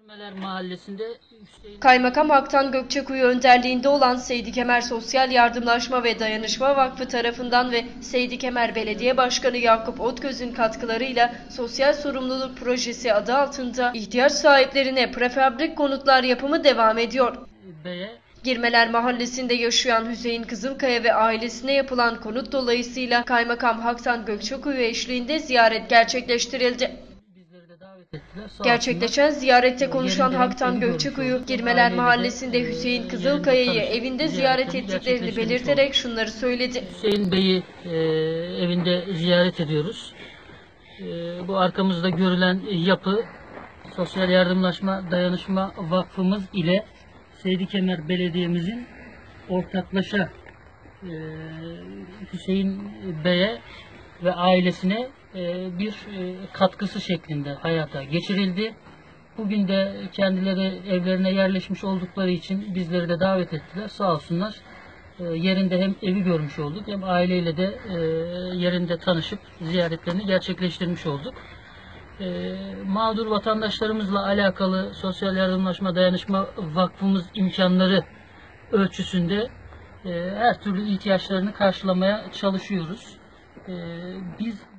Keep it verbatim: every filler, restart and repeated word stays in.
Girmeler Mahallesi'nde Hüseyin... Kaymakam Haktan Gökçekuyu önderliğinde olan Seydi Kemer Sosyal Yardımlaşma ve Dayanışma Vakfı tarafından ve Seydi Kemer Belediye Başkanı Yakup Otgöz'ün katkılarıyla Sosyal Sorumluluk Projesi adı altında ihtiyaç sahiplerine prefabrik konutlar yapımı devam ediyor. Beye... Girmeler Mahallesi'nde yaşayan Hüseyin Kızılkaya ve ailesine yapılan konut dolayısıyla Kaymakam Haktan Gökçekuyu eşliğinde ziyaret gerçekleştirildi. Gerçekleşen ziyarette konuşan Haktan Gökçekuyu, Girmeler Mahallesi'nde Hüseyin Kızılkaya'yı evinde ziyaret ettiklerini belirterek şunları söyledi. Hüseyin Bey'i e, evinde ziyaret ediyoruz. E, bu arkamızda görülen yapı Sosyal Yardımlaşma Dayanışma Vakfımız ile Seydi Kemer Belediye'mizin ortaklaşa e, Hüseyin Bey'e ve ailesine e, bir e, katkısı şeklinde hayata geçirildi. Bugün de kendileri evlerine yerleşmiş oldukları için bizleri de davet ettiler. Sağ olsunlar. E, yerinde hem evi görmüş olduk hem aileyle de e, yerinde tanışıp ziyaretlerini gerçekleştirmiş olduk. E, mağdur vatandaşlarımızla alakalı Sosyal Yardımlaşma Dayanışma Vakfımız imkanları ölçüsünde e, her türlü ihtiyaçlarını karşılamaya çalışıyoruz. E, biz